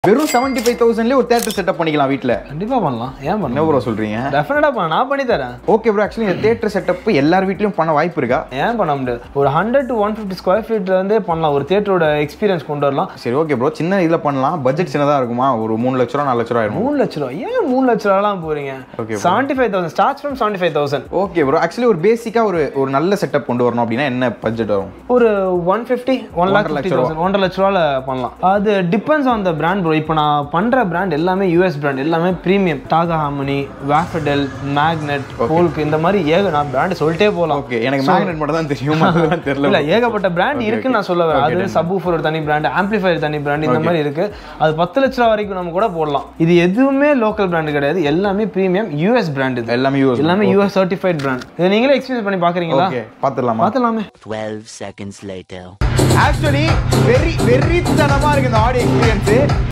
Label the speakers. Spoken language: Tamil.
Speaker 1: வெறும் 75000 ஒரு தியேட்டர் செட்டப் பண்ணிக்கலாம் வீட்ல.
Speaker 2: கண்டிப்பா பண்ணலாம். ஏன் பண்ணலாம்?
Speaker 1: என்ன ப்ரோ சொல்றீங்க?
Speaker 2: டெஃபினட்டா பண்ணலாம். நான் பண்ணி தரேன்.
Speaker 1: ஓகே ப்ரோ, एक्चुअली இந்த தியேட்டர் செட்டப் எல்லார் வீட்லயும் பண்ண வாய்ப்பு இருக்கா?
Speaker 2: ஏன் பண்ண முடியாது? ஒரு 100 to 150 ஸ்கொயர் ஃபீட்ல இருந்தே பண்ணலாம். ஒரு தியேட்டரோட எக்ஸ்பீரியன்ஸ் கொண்டு வரலாம்.
Speaker 1: சரி ஓகே ப்ரோ, சின்ன இதுல பண்ணலாம். பட்ஜெட் சின்னதா இருக்குமா? ஒரு 3 லட்சம் ரூபாய் 4 லட்சம் ரூபாய் ஆகும்.
Speaker 2: 3 லட்சம் ரூபாய்? ஏன் 3 லட்சம் ரூபாய்லாம் போறீங்க? 75000 starts from 75000.
Speaker 1: Okay bro, actually ஒரு பேசிக்கா ஒரு நல்ல செட்டப் கொண்டு வரணும் அப்படினா என்ன பட்ஜெட் வரும்?
Speaker 2: ஒரு 150 1,50,000 1.5 லட்சம் ரூபாயில பண்ணலாம். அது depends on the brand bro. இப்போ நான் பண்ற பிராண்ட் எல்லாமே யூஎஸ் பிராண்ட், எல்லாமே பிரீமியம். டாகா ஹார்மனி, வாஃபடெல், மேக்னெட், போல்க், இந்த மாதிரி நான் பிராண்ட் சொல்லிட்டே போலாம்.
Speaker 1: ஓகே, எனக்கு மேக்னெட் மட்டும் தான் தெரியும், மத்ததெல்லாம் தெரியல.
Speaker 2: இல்ல, ஏகப்பட்ட பிராண்ட் இருக்குன்னு நான் சொல்ல வரேன். அது சப்வூஃபர் ஒரு தனி பிராண்ட், ஆம்பிளிஃபையர் தனி பிராண்ட், இந்த மாதிரி இருக்கு. அது 10 லட்சம் ரூபாய் வரைக்கும் நம்ம கூட போடலாம். இது எதுவுமே லோக்கல் பிராண்ட் கிடையாது, எல்லாமே பிரீமியம் யூஎஸ் பிராண்ட். இது எல்லாமே யூஎஸ் சர்டிஃபைட் பிராண்ட். இதை நீங்களே எக்ஸ்பீரியன்ஸ் பண்ணி பாக்குறீங்களா?
Speaker 1: ஓகே, பாத்துடலாமே.
Speaker 3: 12 seconds later.
Speaker 1: Actually வெரி தனமா இருக்கு இந்த ஆடியோ எக்ஸ்பீரியன்ஸ்.